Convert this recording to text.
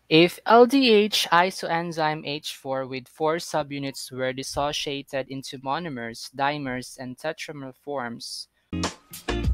If LDH isoenzyme H4 with 4 subunits were dissociated into monomers, dimers, and tetramer forms,